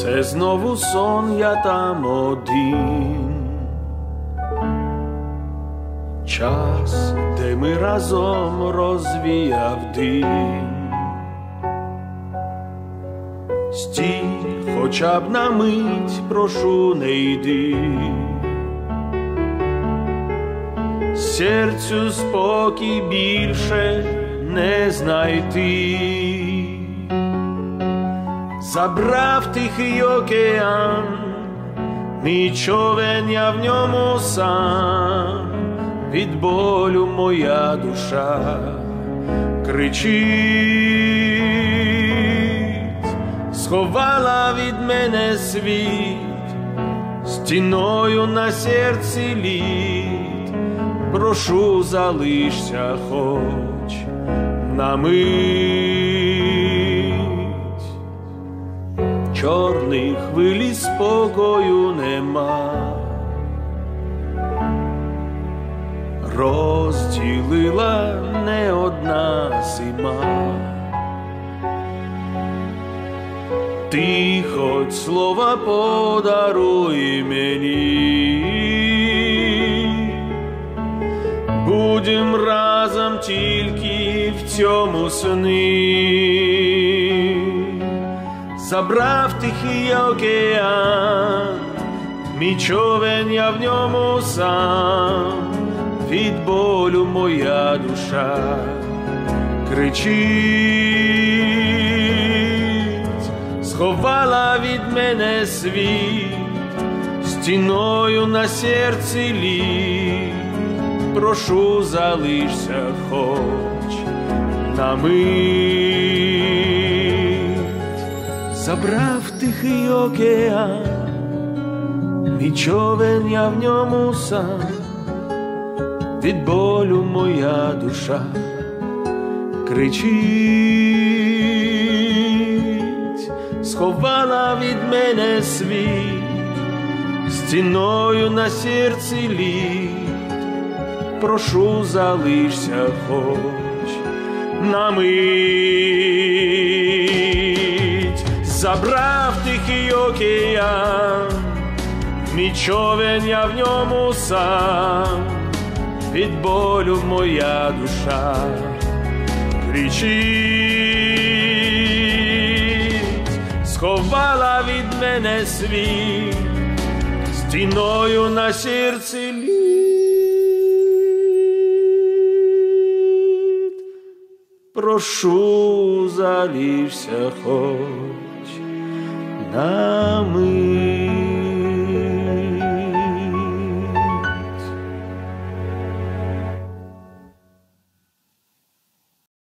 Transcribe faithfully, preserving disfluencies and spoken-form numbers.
Це знову сон, я там один. Час, де ми разом розвіяв дим. Стій, хоча б на мить, прошу, не йди. Серцю спокій більше не знайти. Забрав тихий океан, мій човен, я в ньому сам. Від болю моя душа кричить, сховала від мене світ, стіною на серці лід. Прошу, залишся хоч на мить. Чорних хвилі спокою нема, розділила не одна зима. Ти хоч слова подаруй мені, будем разом тільки в цьому сні. Забрав тихий океан, мій човен, я в ньому сам. Від болю моя душа кричить, сховала від мене світ, стіною на серці лід. Прошу, залишся хоч на мить. Забрав тихий океан, мій човен, я в ньому сам. Від болю моя душа кричить, сховала від мене світ, стіною на серці лід. Прошу, залишся хоч на мить. Забрав тихий океан, мій човен, я в ньому сам. Від болю моя душа кричить, сховала від мене світ, стіною на серці лід. Прошу, залишся хоч на мить.